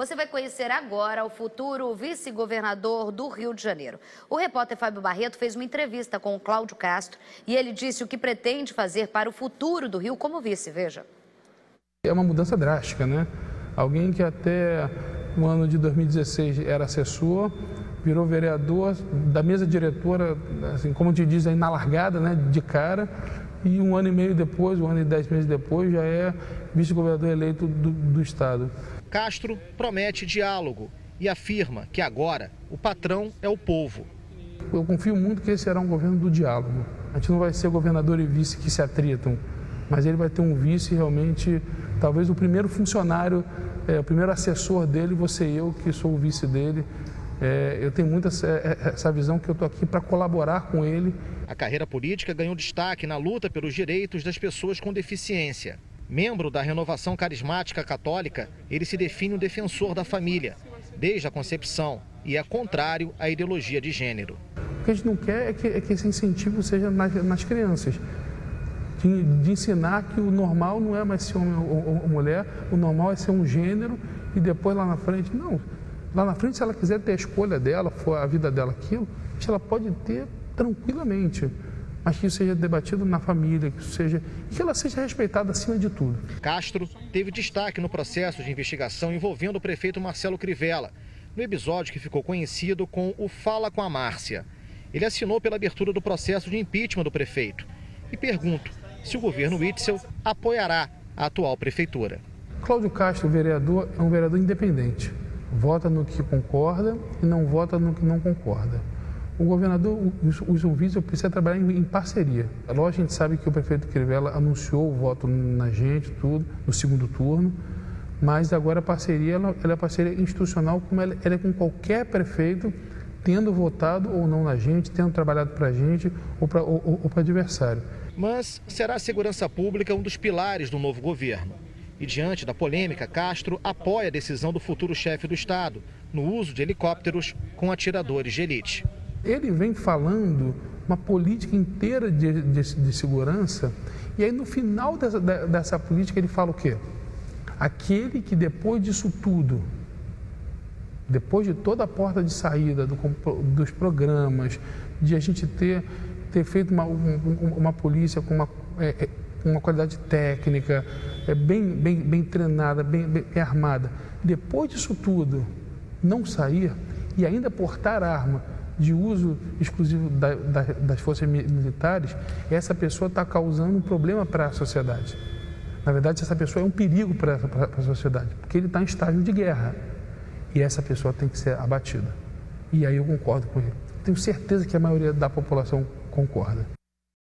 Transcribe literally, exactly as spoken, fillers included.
Você vai conhecer agora o futuro vice-governador do Rio de Janeiro. O repórter Fábio Barreto fez uma entrevista com o Cláudio Castro e ele disse o que pretende fazer para o futuro do Rio como vice. Veja. É uma mudança drástica, né? Alguém que até o ano de dois mil e dezesseis era assessor, virou vereador da mesa diretora, assim, como te diz aí, na largada, né, de cara, e um ano e meio depois, um ano e dez meses depois, já é vice-governador eleito do, do estado. Castro promete diálogo e afirma que agora o patrão é o povo. Eu confio muito que esse será um governo do diálogo. A gente não vai ser governador e vice que se atritam, mas ele vai ter um vice realmente, talvez o primeiro funcionário, é, o primeiro assessor dele, você e eu, que sou o vice dele. É, eu tenho muito essa, essa visão que eu estou aqui para colaborar com ele. A carreira política ganhou destaque na luta pelos direitos das pessoas com deficiência. Membro da Renovação Carismática Católica, ele se define um defensor da família, desde a concepção, e é contrário à ideologia de gênero. O que a gente não quer é que, é que esse incentivo seja nas, nas crianças, de, de ensinar que o normal não é mais ser homem ou, ou mulher, o normal é ser um gênero e depois lá na frente, não. Lá na frente, se ela quiser ter a escolha dela, for a vida dela aquilo, ela pode ter tranquilamente. Mas que isso seja debatido na família, que isso seja, e que ela seja respeitada acima de tudo. Castro teve destaque no processo de investigação envolvendo o prefeito Marcelo Crivella, no episódio que ficou conhecido com o Fala com a Márcia. Ele assinou pela abertura do processo de impeachment do prefeito. E pergunto se o governo Witzel apoiará a atual prefeitura. Cláudio Castro, vereador, é um vereador independente. Vota no que concorda e não vota no que não concorda. O governador, os ouvintes, precisa trabalhar em, em parceria. É lógico, a gente sabe que o prefeito Crivella anunciou o voto na gente, tudo, no segundo turno, mas agora a parceria, ela, ela é parceria institucional, como ela, ela é com qualquer prefeito, tendo votado ou não na gente, tendo trabalhado para a gente ou para ou, ou para adversário. Mas será a segurança pública um dos pilares do novo governo? E diante da polêmica, Castro apoia a decisão do futuro chefe do Estado no uso de helicópteros com atiradores de elite. Ele vem falando uma política inteira de, de, de segurança e aí no final dessa, dessa política ele fala o quê? Aquele que depois disso tudo, depois de toda a porta de saída do, dos programas, de a gente ter, ter feito uma, uma, uma polícia com uma, é, uma qualidade técnica, é, bem, bem, bem treinada, bem, bem armada, depois disso tudo não sair e ainda portar arma de uso exclusivo da, da, das forças militares, essa pessoa está causando um problema para a sociedade. Na verdade, essa pessoa é um perigo para a sociedade, porque ele está em estágio de guerra. E essa pessoa tem que ser abatida. E aí eu concordo com ele. Tenho certeza que a maioria da população concorda.